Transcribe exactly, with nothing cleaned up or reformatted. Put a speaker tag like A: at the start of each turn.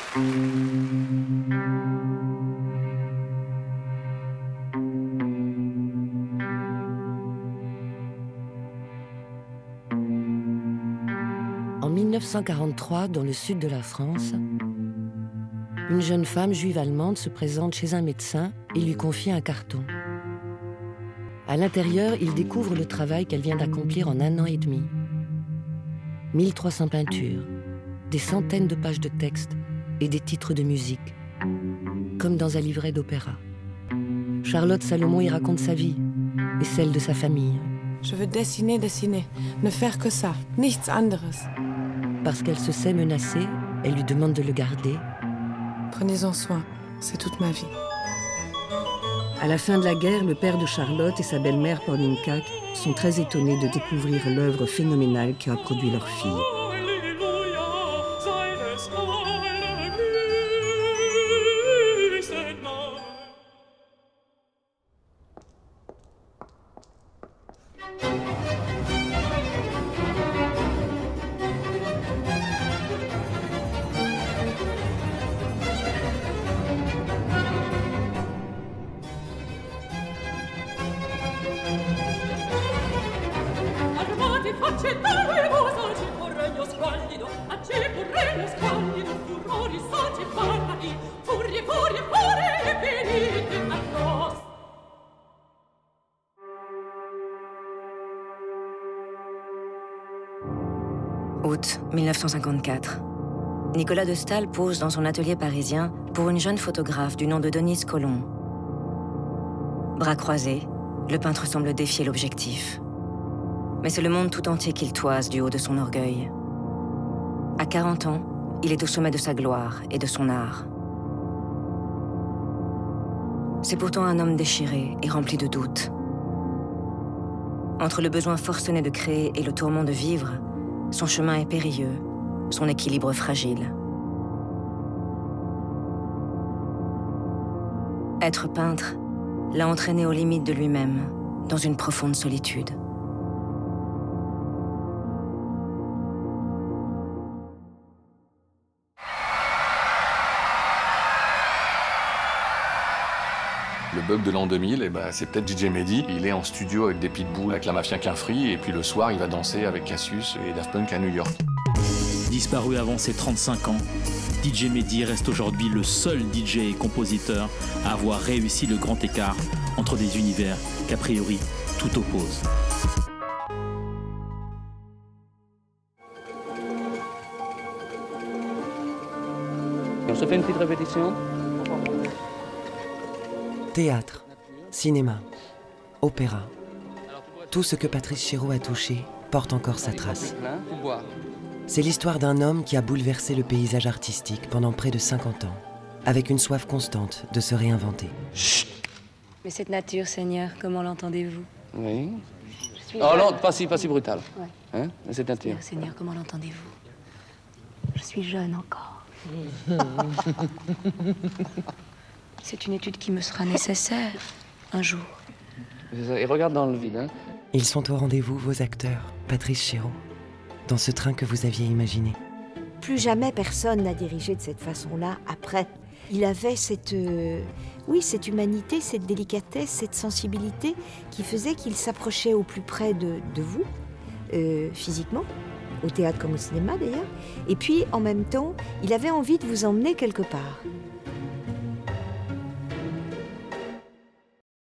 A: En mille neuf cent quarante-trois, dans le sud de la France, une jeune femme juive allemande se présente chez un médecin et lui confie un carton. À l'intérieur, il découvre le travail qu'elle vient d'accomplir en un an et demi. mille trois cents peintures, des centaines de pages de texte et des titres de musique, comme dans un livret d'opéra. Charlotte Salomon y raconte sa vie et celle de sa famille.
B: Je veux dessiner, dessiner, ne faire que ça, nichts anderes.
A: Parce qu'elle se sait menacée, elle lui demande de le garder.
B: Prenez-en soin, c'est toute ma vie.
A: À la fin de la guerre, le père de Charlotte et sa belle-mère Pauline Kac sont très étonnés de découvrir l'œuvre phénoménale qui a produit leur fille.
C: Août mille neuf cent cinquante-quatre. Nicolas de Staël pose dans son atelier parisien pour une jeune photographe du nom de Denise Colomb. Bras croisés, le peintre semble défier l'objectif. Mais c'est le monde tout entier qu'il toise du haut de son orgueil. À quarante ans, il est au sommet de sa gloire et de son art. C'est pourtant un homme déchiré et rempli de doutes. Entre le besoin forcené de créer et le tourment de vivre, son chemin est périlleux, son équilibre fragile. Être peintre l'a entraîné aux limites de lui-même, dans une profonde solitude.
D: Le bug de l'an deux mille, eh ben, c'est peut-être D J Mehdi. Il est en studio avec des pitbulls, avec la mafia Quinfree, et puis le soir, il va danser avec Cassius et Daft Punk à New York.
E: Disparu avant ses trente-cinq ans, D J Mehdi reste aujourd'hui le seul D J et compositeur à avoir réussi le grand écart entre des univers qu'a priori tout oppose.
F: On se fait une petite répétition.
A: Théâtre, cinéma, opéra. Tout ce que Patrice Chéreau a touché porte encore sa trace. C'est l'histoire d'un homme qui a bouleversé le paysage artistique pendant près de cinquante ans, avec une soif constante de se réinventer.
G: Chut. Mais cette nature, Seigneur, comment l'entendez-vous?
F: Oui. Oh non, pas si, pas si brutal.
G: Ouais.
F: Hein, cette nature.
G: Seigneur, Seigneur, comment l'entendez-vous? Je suis jeune encore. C'est une étude qui me sera nécessaire un jour.
F: Et regarde dans le vide. Hein.
A: Ils sont au rendez-vous, vos acteurs, Patrice Chéreau, dans ce train que vous aviez imaginé.
H: Plus jamais personne n'a dirigé de cette façon-là après. Il avait cette, euh, oui, cette humanité, cette délicatesse, cette sensibilité qui faisait qu'il s'approchait au plus près de, de vous, euh, physiquement, au théâtre comme au cinéma d'ailleurs. Et puis, en même temps, il avait envie de vous emmener quelque part.